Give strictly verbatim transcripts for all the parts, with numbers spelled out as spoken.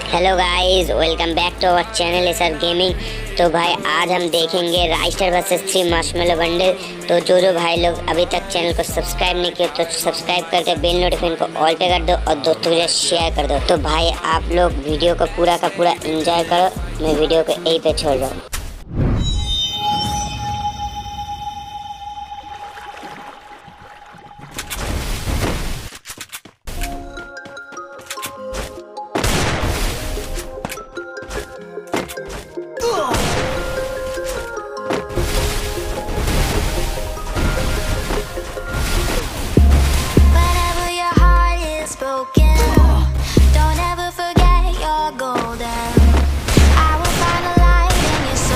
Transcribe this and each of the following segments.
Hello guys, welcome back to our channel sir gaming. तो भाई आज हम देखेंगे Raistar versus three marshmello bundle. तो जो जो भाई लोग अभी तक चैनल को सब्सक्राइब नहीं किए तो सब्सक्राइब करके बेल नोटिफिकेशन को ऑल पे कर दो और दोस्तों के साथ शेयर कर दो। तो भाई आप लोग वीडियो को पूरा का पूरा एंजॉय करो। मैं वीडियो को यहीं पे छोड़ रहा हूँ। Don't ever forget you're golden. I will find a light in your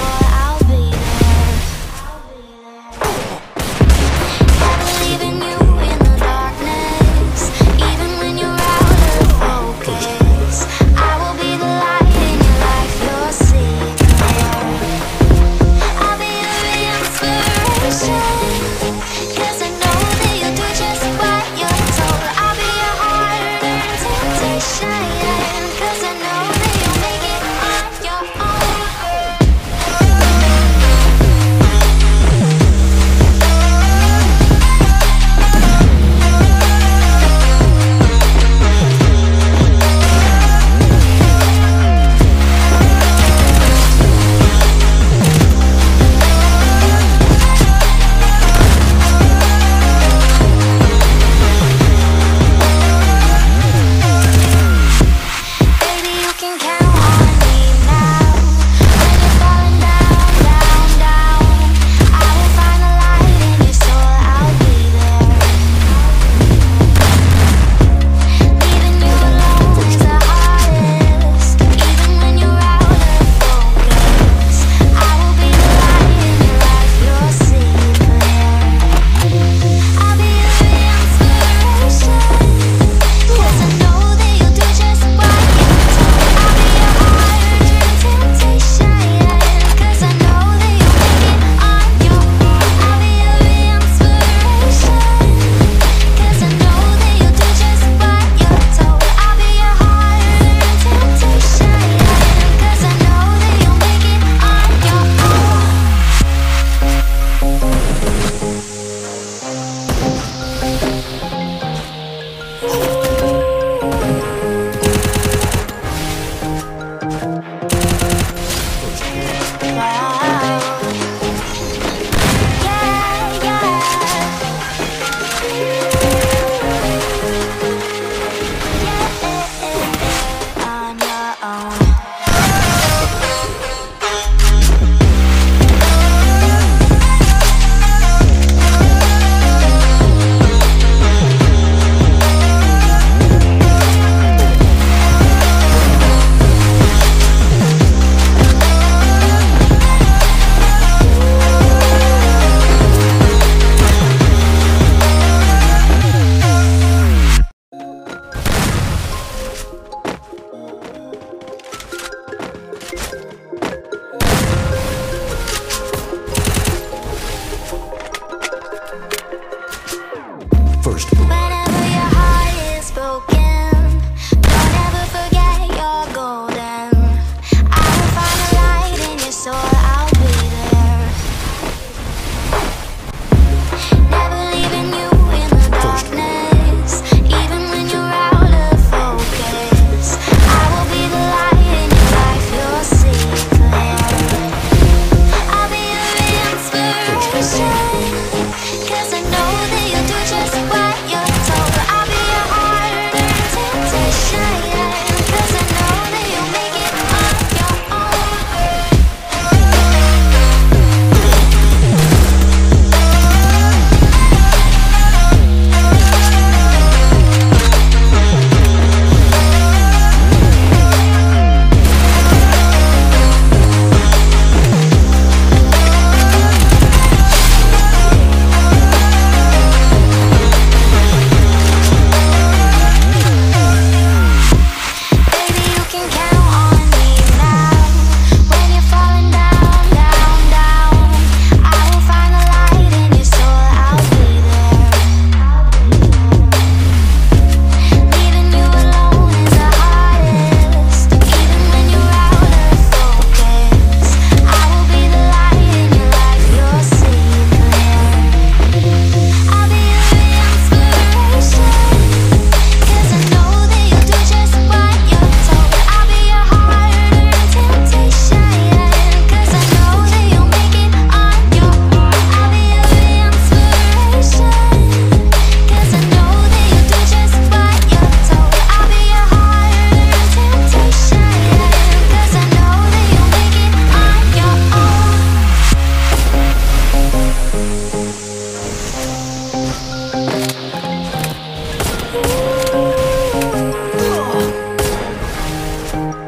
है।